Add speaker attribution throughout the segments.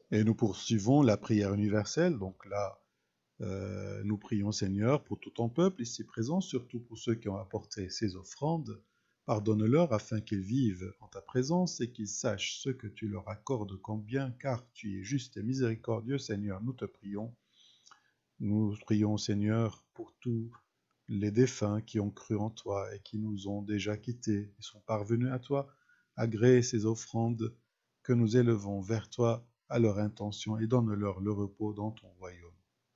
Speaker 1: Et nous poursuivons la prière universelle. Donc là, nous prions Seigneur pour tout ton peuple ici présent, surtout pour ceux qui ont apporté ces offrandes. Pardonne-leur afin qu'ils vivent en ta présence et qu'ils sachent ce que tu leur accordes comme bien, car tu es juste et miséricordieux, Seigneur, nous te prions. Nous prions, Seigneur, pour tous les défunts qui ont cru en toi et qui nous ont déjà quittés et sont parvenus à toi. Agrée ces offrandes que nous élevons vers toi à leur intention et donne-leur le repos dans ton royaume.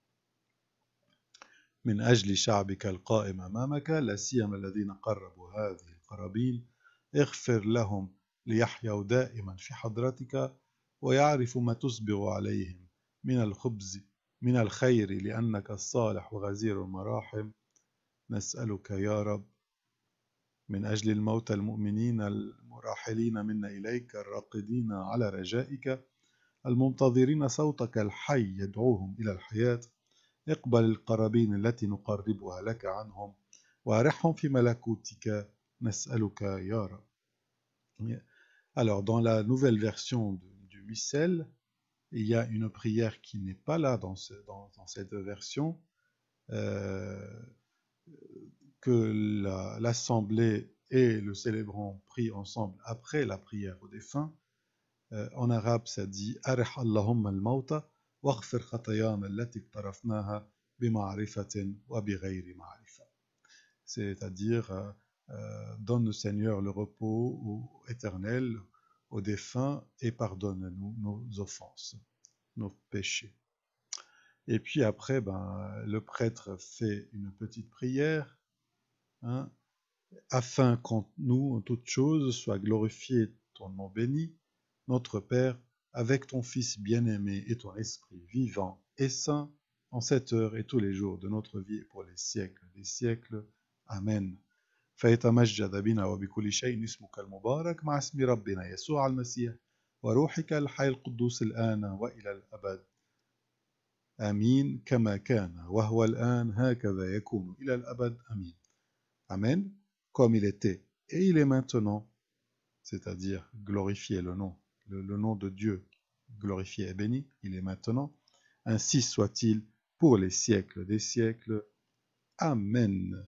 Speaker 1: من أجل شعبك القائم أمامك لا سيما الذين قربوا هذه القرابين اغفر لهم ليحيوا دائما في حضرتك ويعرفوا ما تسبغ عليهم من الخبز من الخير لأنك الصالح وغزير المراحم نسألك يا رب من أجل الموتى المؤمنين المراحلين منا إليك الراقدين على رجائك المنتظرين صوتك الحي يدعوهم إلى الحياة اقبل القرابين التي نقربها لك عنهم وارحهم في ملكوتك نسألك يا رب. Alors, dans la nouvelle version du missel, il y a une prière qui n'est pas là dans cette version, que l'assemblée et le célébrant prient ensemble après la prière aux défunts. En arabe, ça dit « Arih Allahumma al-mawta waghfir khatayana allati iqtarafnaha bima'rifatin wa bighayri ma'rifa » c'est-à-dire donne au Seigneur le repos éternel aux défunts et pardonne-nous nos offenses, nos péchés. Et puis après, le prêtre fait une petite prière, hein, afin qu'en nous, en toutes choses, soit glorifié ton nom béni, notre Père, avec ton Fils bien-aimé et ton Esprit vivant et saint, en cette heure et tous les jours de notre vie et pour les siècles des siècles. Amen. فيتمجد بنا وبكل شيء اسمك المبارك مع اسم ربنا يسوع المسيح وروحك الحي القدوس الآن وإلى الأبد. آمين كما كان وهو الآن هكذا يكون إلى الأبد. آمين. Amen. Comme il était et il est maintenant, c'est-à-dire glorifier le nom de Dieu, glorifié et béni, il est maintenant, ainsi soit-il pour les siècles des siècles. Amen.